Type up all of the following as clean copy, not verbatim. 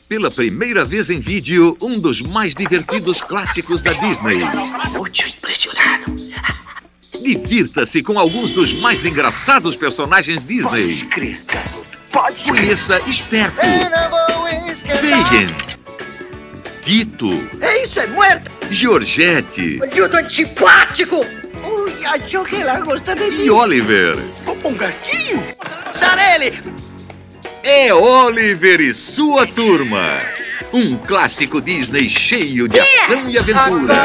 Pela primeira vez em vídeo, um dos mais divertidos clássicos da Disney. Muito impressionado. Divirta-se com alguns dos mais engraçados personagens Disney. Pode crer, garoto. Pode crer. Conheça Esperto, Fagin, Guito, Isso é muerto. Georgette Guito antipático! Ui, achou que ela gosta de mim. e Oliver. Como um gatinho. Sarelli. É Oliver e sua turma. Um clássico Disney cheio de ação e aventura.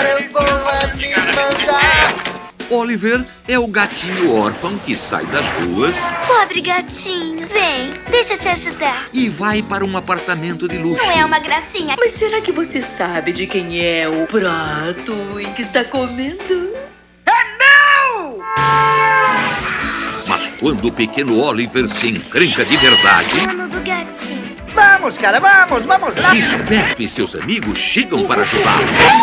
Oliver é o gatinho órfão que sai das ruas Pobre gatinho, vem, deixa eu te ajudar. e vai para um apartamento de luxo. Não é uma gracinha. Mas será que você sabe de quem é o prato em que está comendo? Mas quando o pequeno Oliver se encrenca de verdade, Dono do gatinho. Vamos, cara, vamos lá. Esperto e seus amigos chegam para ajudá-lo.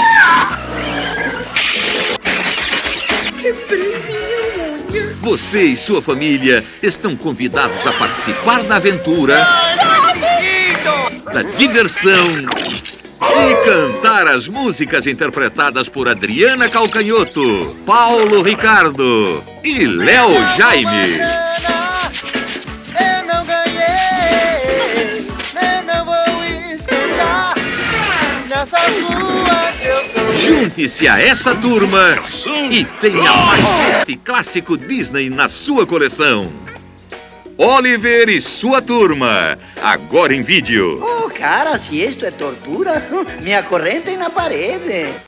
Você e sua família estão convidados a participar da aventura, da diversão e cantar as músicas interpretadas por Adriana Calcanhoto, Paulo Ricardo e Léo Jaime. Eu não ganhei, eu não vou esquentar. Nessas ruas eu sou. Junte-se a essa turma e tenha mais este clássico Disney na sua coleção. Oliver e sua turma, agora em vídeo. Oh, cara, se isto é tortura, me acorrentem na parede.